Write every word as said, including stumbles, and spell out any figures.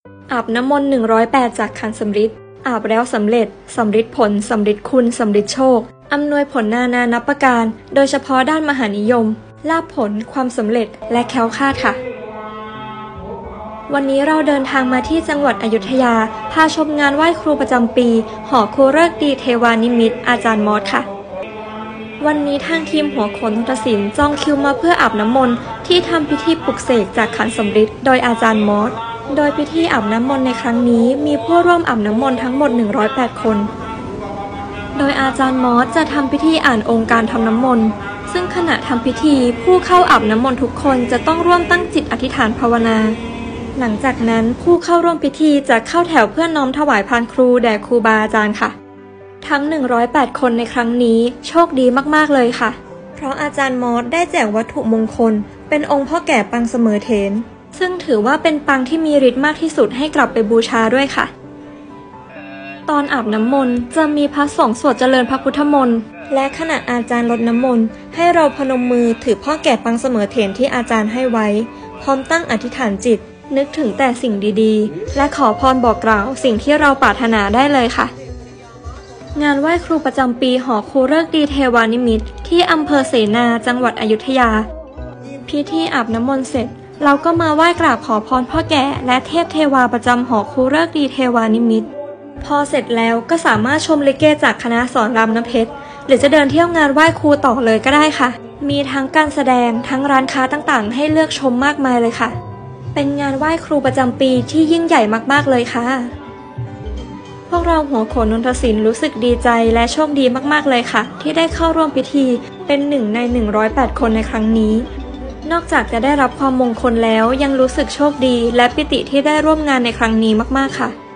อาบน้ำมนต์หนึ่งร้อยแปดจากขันสำริดอาบแล้วสำเร็จสำริดผลสำริดคุณสำริดโชคอำนวยผลนานานับประการโดยเฉพาะด้านมหานิยมลาภผลความสำเร็จและแคล้วคลาดค่ะวันนี้เราเดินทางมาที่จังหวัดอยุธยาพาชมงานไหว้ครูประจำปีหอครูฤกษ์ดีเทวานิมิตอาจารย์มอสค่ะวันนี้ทางทีมหัวโขนนนทศิลป์จองคิวมาเพื่ออาบน้ำมนต์ที่ทำพิธีปลุกเสกจากขันสำริดโดยอาจารย์มอสโดยพิธีอาบน้ำมนต์ในครั้งนี้มีผู้ร่วมอาบน้ำมนต์ทั้งหมดหนึ่งร้อยแปดคนโดยอาจารย์มอสจะทำพิธีอ่านองค์การทำน้ำมนต์ซึ่งขณะทำพิธีผู้เข้าอาบน้ำมนต์ทุกคนจะต้องร่วมตั้งจิตอธิษฐานภาวนาหลังจากนั้นผู้เข้าร่วมพิธีจะเข้าแถวเพื่อน้อมถวายพานครูแด่ครูบาอาจารย์ค่ะทั้งหนึ่งร้อยแปดคนในครั้งนี้โชคดีมากๆเลยค่ะเพราะอาจารย์มอสได้แจกวัตถุมงคลเป็นองค์พ่อแก่ปังเสมอเถนซึ่งถือว่าเป็นปังที่มีฤทธิ์มากที่สุดให้กลับไปบูชาด้วยค่ะตอนอาบน้ำมนต์จะมีพระสงฆ์สวดเจริญพระพุทธมนต์และขณะอาจารย์รดน้ำมนต์ให้เราพนมมือถือพ่อแก่ปังเสมอเถนที่อาจารย์ให้ไว้พร้อมตั้งอธิษฐานจิตนึกถึงแต่สิ่งดีๆและขอพรบอกกล่าวสิ่งที่เราปรารถนาได้เลยค่ะงานไหว้ครูประจำปีหอครูฤกษ์ดีเทวานิมิตที่อำเภอเสนาจังหวัดอยุธยาพิธีอาบน้ำมนต์เสร็จเราก็มาไหว้กราบขอพรพ่อแก่และเทพเทวาประจำหอครูฤกษ์ดีเทวานิมิตพอเสร็จแล้วก็สามารถชมลิเกจากคณะสอนรามน้ำเพชรหรือจะเดินเที่ยวงานไหว้ครูต่อเลยก็ได้ค่ะมีทั้งการแสดงทั้งร้านค้าต่างๆให้เลือกชมมากมายเลยค่ะเป็นงานไหว้ครูประจำปีที่ยิ่งใหญ่มากๆเลยค่ะพวกเราหัวโขนนนทศิลป์รู้สึกดีใจและโชคดีมากๆเลยค่ะที่ได้เข้าร่วมพิธีเป็นหนึ่งในหนึ่งร้อยแปดคนในครั้งนี้นอกจากจะได้รับความมงคลแล้วยังรู้สึกโชคดีและปิติที่ได้ร่วมงานในครั้งนี้มากๆค่ะ